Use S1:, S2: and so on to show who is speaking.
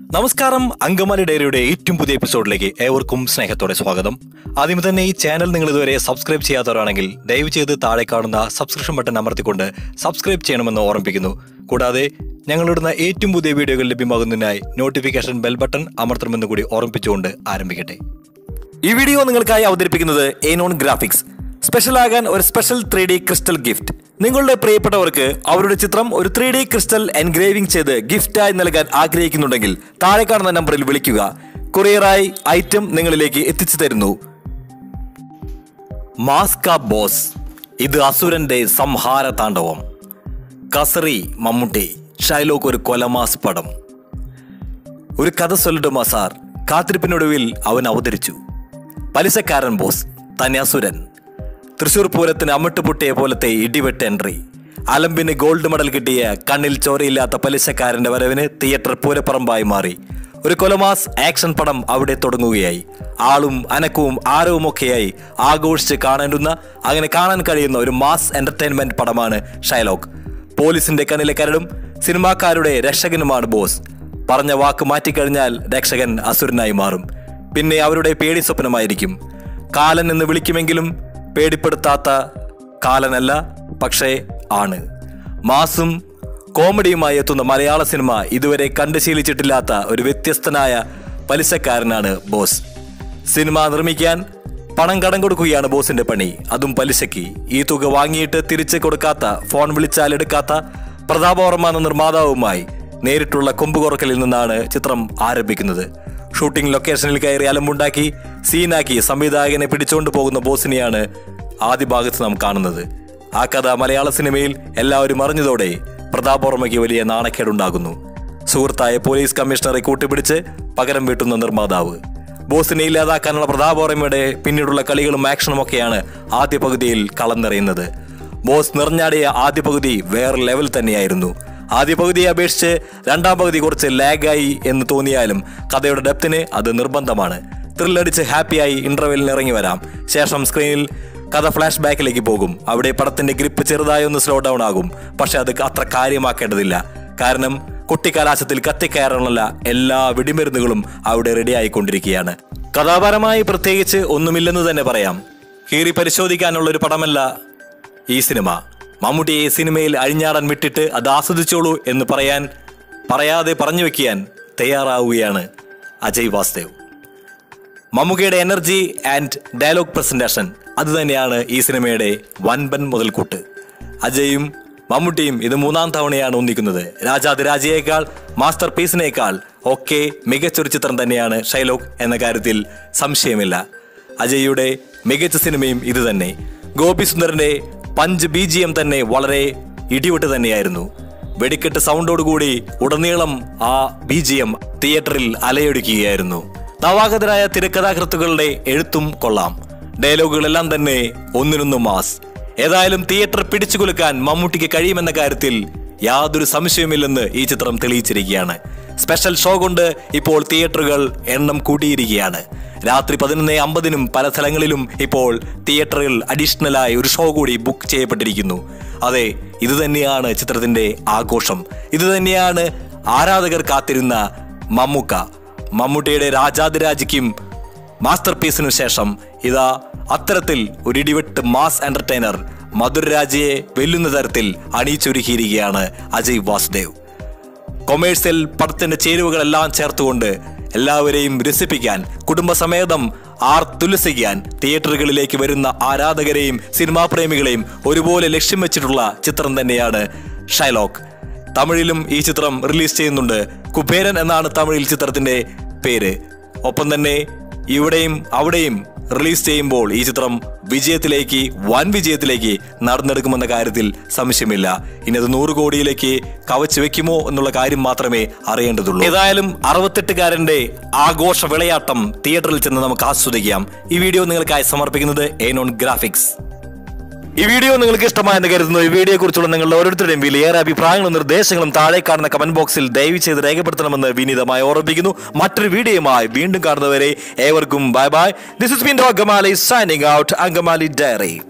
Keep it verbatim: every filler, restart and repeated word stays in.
S1: നമസ്കാരം, അങ്കമാലി ഡയറിയുടെ ഏറ്റവും പുതിയ എപ്പിസോഡിലേക്ക് ഏവർക്കും സ്നേഹത്തോടെ സ്വാഗതം. ആദ്യം തന്നെ ഈ ചാനൽ നിങ്ങൾ ഇതുവരെ സബ്സ്ക്രൈബ് ചെയ്യാത്തവരാണെങ്കിൽ ദയവ് ചെയ്ത് താഴെ കാണുന്ന സബ്സ്ക്രിപ്ഷൻ ബട്ടൺ അമർത്തിക്കൊണ്ട് സബ്സ്ക്രൈബ് ചെയ്യണമെന്ന് ഓർമ്മിപ്പിക്കുന്നു. കൂടാതെ ഞങ്ങളിടുന്ന ഏറ്റവും പുതിയ വീഡിയോകൾ ലഭ്യമാകുന്നതിനായി നോട്ടിഫിക്കേഷൻ ബെൽ ബട്ടൺ അമർത്തണമെന്ന് കൂടി ഓർമ്മിപ്പിച്ചുകൊണ്ട് ആരംഭിക്കട്ടെ. ഈ വീഡിയോ നിങ്ങൾക്കായി അവതരിപ്പിക്കുന്നത് ഏനോൺ ഗ്രാഫിക്സ്. സ്പെഷ്യൽ ആകാൻ ഒരു special three D crystal gift. നിങ്ങളുടെ പ്രിയപ്പെട്ടവർക്ക് അവരുടെ ചിത്രം ഒരു ത്രീ ഡി ക്രിസ്റ്റൽ എൻഗ്രേവിംഗ് ചെയ്ത് ഗിഫ്റ്റായി നൽകാൻ ആഗ്രഹിക്കുന്നുണ്ടെങ്കിൽ താഴെ കാണുന്ന നമ്പറിൽ വിളിക്കുക. കൊറിയറായി ഐറ്റം നിങ്ങളിലേക്ക് എത്തിച്ചു തരുന്നു. മാസ്ക ബോസ്, ഇത് അസുരന്റെ സംഹാര താണ്ഡവം. കസറി മമ്മൂട്ടി, ഷൈലോക്ക് ഒരു കൊലമാസ് പടം. ഒരു കഥ സൊല്ലിടുമോ സാർ? കാത്തിരിപ്പിനൊടുവിൽ അവൻ അവതരിച്ചു. പലിശക്കാരൻ ബോസ്, തന്നെ അസുരൻ. തൃശൂർ പൂരത്തിന് അമിട്ട് പൊട്ടിയ പോലത്തെ ഇടിവെട്ട് എൻട്രി. അലമ്പിന് ഗോൾഡ് മെഡൽ കിട്ടിയ കണ്ണിൽ ചോരയില്ലാത്ത പലിശക്കാരന്റെ വരവിന് തിയേറ്റർ പൂരപ്പറമ്പായി മാറി. ഒരു കൊലമാസ് ആക്ഷൻ പടം അവിടെ തുടങ്ങുകയായി. ആളും അനക്കവും ആരവുമൊക്കെയായി ആഘോഷിച്ച് കാണേണ്ടുന്ന, അങ്ങനെ കാണാൻ കഴിയുന്ന ഒരു മാസ് എന്റർടൈൻമെന്റ് പടമാണ് ഷൈലോക്ക്. പോലീസിന്റെ കണ്ണിലെ കരടും സിനിമാക്കാരുടെ രക്ഷകനുമാണ് ബോസ്. പറഞ്ഞ വാക്ക് മാറ്റിക്കഴിഞ്ഞാൽ രക്ഷകൻ അസുരനായി മാറും. പിന്നെ അവരുടെ പേടി സ്വപ്നമായിരിക്കും. കാലൻ എന്ന് വിളിക്കുമെങ്കിലും പേടിപ്പെടുത്താത്ത കാലനല്ല, പക്ഷേ ആണ്. മാസും കോമഡിയുമായി എത്തുന്ന മലയാള സിനിമ ഇതുവരെ കണ്ടു ശീലിച്ചിട്ടില്ലാത്ത ഒരു വ്യത്യസ്തനായ പലിശക്കാരനാണ് ബോസ്. സിനിമ നിർമ്മിക്കാൻ പണം കടം കൊടുക്കുകയാണ് ബോസിന്റെ പണി, അതും പലിശയ്ക്ക്. ഈ തുക വാങ്ങിയിട്ട് തിരിച്ചു കൊടുക്കാത്ത, ഫോൺ വിളിച്ചാൽ എടുക്കാത്ത പ്രതാപവർമ്മ എന്ന നിർമ്മാതാവുമായി നേരിട്ടുള്ള കൊമ്പുകൊറക്കലിൽ നിന്നാണ് ചിത്രം ആരംഭിക്കുന്നത്. ഷൂട്ടിംഗ് ലൊക്കേഷനിൽ കയറി അലമ്പുണ്ടാക്കി സീനാക്കി സംവിധായകനെ പിടിച്ചുകൊണ്ട് പോകുന്ന ബോസിനെയാണ് ആദ്യ ഭാഗത്ത് നാം കാണുന്നത്. ആ കഥ മലയാള സിനിമയിൽ എല്ലാവരും അറിഞ്ഞതോടെ പ്രതാപവർമ്മയ്ക്ക് വലിയ നാണക്കേടുണ്ടാകുന്നു. സുഹൃത്തായ പോലീസ് കമ്മീഷണറെ കൂട്ടുപിടിച്ച് പകരം വീട്ടുന്ന നിർമ്മാതാവ്. ബോസിനെ ഇല്ലാതാക്കാനുള്ള പ്രതാപവർമ്മയുടെ പിന്നീടുള്ള കളികളും ആക്ഷനും ഒക്കെയാണ് ആദ്യ പകുതിയിൽ കളം നിറയുന്നത്. ബോസ് നിറഞ്ഞാടിയ ആദ്യ പകുതി വേറെ ലെവൽ തന്നെയായിരുന്നു. ആദ്യ പകുതിയെ അപേക്ഷിച്ച് രണ്ടാം പകുതി കുറച്ച് ലാഗായി എന്ന് തോന്നിയാലും കഥയുടെ ഡെപ്തിന് അത് നിർബന്ധമാണ്. ത്രില്ലടിച്ച് ഹാപ്പിയായി ഇന്റർവെല്ലിന് ഇറങ്ങി വരാം. ശേഷം സ്ക്രീനിൽ കഥ ഫ്ലാഷ് ബാക്കിലേക്ക് പോകും. അവിടെ പടത്തിന്റെ ഗ്രിപ്പ് ചെറുതായി ഒന്ന് സ്ലോ ഡൗൺ ആകും. പക്ഷെ അത് അത്ര കാര്യമാക്കേണ്ടതില്ല. കാരണം കുട്ടിക്കലാശത്തിൽ കത്തിക്കയറാനുള്ള എല്ലാ വെടിമരുന്നുകളും അവിടെ റെഡി ആയിക്കൊണ്ടിരിക്കുകയാണ്. കഥാപരമായി പ്രത്യേകിച്ച് ഒന്നുമില്ലെന്ന് തന്നെ പറയാം. കീറി പരിശോധിക്കാനുള്ള ഒരു പടമല്ല ഈ സിനിമ. മമ്മൂട്ടിയെ സിനിമയിൽ അഴിഞ്ഞാടാൻ വിട്ടിട്ട് അത് ആസ്വദിച്ചോളൂ എന്ന് പറയാൻ പറയാതെ പറഞ്ഞു വെക്കാൻ തയ്യാറാവുകയാണ് അജയ് വാസുദേവ്. മമ്മൂക്കയുടെ എനർജി ആൻഡ് ഡയലോഗ് പ്രസന്റേഷൻ അത് തന്നെയാണ് ഈ സിനിമയുടെ വൻപൻ മുതൽക്കൂട്ട്. അജയും മമ്മൂട്ടിയും ഇത് മൂന്നാം തവണയാണ് ഒന്നിക്കുന്നത്. രാജാതിരാജയേക്കാൾ മാസ്റ്റർ പീസിനേക്കാൾ ഒക്കെ മികച്ചൊരു ചിത്രം തന്നെയാണ് ഷൈലോക്ക് എന്ന കാര്യത്തിൽ സംശയമില്ല. അജയുടെ മികച്ച സിനിമയും ഇത് തന്നെ. ഗോപി സുന്ദറിന്റെ പഞ്ച് ബി ജി എം തന്നെ വളരെ ഇടിവിട്ട് തന്നെയായിരുന്നു. വെടിക്കെട്ട് സൗണ്ടോടുകൂടി ഉടനീളം ആ ബി ജി എം തിയേറ്ററിൽ അലയൊടിക്കുകയായിരുന്നു. നവാഗതരായ തിരക്കഥാകൃത്തുക്കളുടെ എഴുത്തും കൊള്ളാം. ഡയലോഗുകളെല്ലാം തന്നെ ഒന്നിനൊന്നും മാസ്. ഏതായാലും തിയേറ്റർ പിടിച്ചു കുലുക്കാൻ മമ്മൂട്ടിക്ക് കഴിയുമെന്ന കാര്യത്തിൽ യാതൊരു സംശയവുമില്ലെന്ന് ഈ ചിത്രം തെളിയിച്ചിരിക്കുകയാണ്. സ്പെഷ്യൽ ഷോ കൊണ്ട് ഇപ്പോൾ തിയേറ്ററുകൾ എണ്ണം കൂട്ടിയിരിക്കുകയാണ്. രാത്രി പതിനൊന്ന് അമ്പതിനും പല സ്ഥലങ്ങളിലും ഇപ്പോൾ തിയേറ്ററിൽ അഡീഷണലായി ഒരു ഷോ കൂടി ബുക്ക് ചെയ്യപ്പെട്ടിരിക്കുന്നു. അതെ, ഇത് തന്നെയാണ് ചിത്രത്തിന്റെ ആഘോഷം. ഇത് തന്നെയാണ് ആരാധകർ കാത്തിരുന്ന മമ്മൂക്ക. മമ്മൂട്ടിയുടെ രാജാതിരാജയ്ക്കും മാസ്റ്റർ പീസിനു ശേഷം ഇതാ അത്തരത്തിൽ ഒരു ഇടിവെട്ട് മാസ് എന്റർടൈനർ മധുരരാജയെ വെല്ലുന്ന തരത്തിൽ അണിയിച്ചൊരുക്കിയിരിക്കുകയാണ് അജയ് വാസുദേവ്. കൊമേഴ്സ്യൽ പടത്തിന്റെ ചേരുവകളെല്ലാം ചേർത്തുകൊണ്ട് എല്ലാവരെയും രസിപ്പിക്കാൻ, കുടുംബസമേതം ആർത്തുല്ലസിക്കാൻ തിയേറ്ററുകളിലേക്ക് വരുന്ന ആരാധകരെയും സിനിമാ പ്രേമികളെയും ഒരുപോലെ ലക്ഷ്യം വെച്ചിട്ടുള്ള ചിത്രം തന്നെയാണ് ഷൈലോക്ക്. തമിഴിലും ഈ ചിത്രം റിലീസ് ചെയ്യുന്നുണ്ട്. കുബേരൻ എന്നാണ് തമിഴിൽ ചിത്രത്തിന്റെ പേര്. ഒപ്പം തന്നെ ഇവിടെയും അവിടെയും റിലീസ് ചെയ്യുമ്പോൾ ഈ ചിത്രം വിജയത്തിലേക്ക്, വൻ വിജയത്തിലേക്ക് നടന്നെടുക്കുമെന്ന കാര്യത്തിൽ സംശയമില്ല. ഇനി അത് നൂറ് കോടിയിലേക്ക് കവച്ചു വെക്കുമോ എന്നുള്ള കാര്യം മാത്രമേ അറിയേണ്ടതുള്ളൂ. ഏതായാലും അറുപത്തെട്ടുകാരന്റെ ആഘോഷ വിളയാട്ടം തിയേറ്ററിൽ ചെന്ന് നമുക്ക് ആസ്വദിക്കാം. ഈ വീഡിയോ നിങ്ങൾക്കായി സമർപ്പിക്കുന്നത് ഏനോൺ ഗ്രാഫിക്സ്. ഈ വീഡിയോ നിങ്ങൾക്ക് ഇഷ്ടമായെന്ന് കരുതുന്നു. ഈ വീഡിയോയെ കുറിച്ചുള്ള നിങ്ങളുടെ ഓരോരുത്തരുടെയും വിലയേറെ അഭിപ്രായങ്ങളും നിർദ്ദേശങ്ങളും താഴെ കാണുന്ന കമന്റ് ബോക്സിൽ ദയവ് ചെയ്ത് രേഖപ്പെടുത്തണമെന്ന് വിനീതമായി ഓർമ്മിപ്പിക്കുന്നു. മറ്റൊരു വീഡിയോയുമായി വീണ്ടും കാണുന്നവരെ ഏവർക്കും bye bye. This is been Angamaly signing out. Angamaly diary.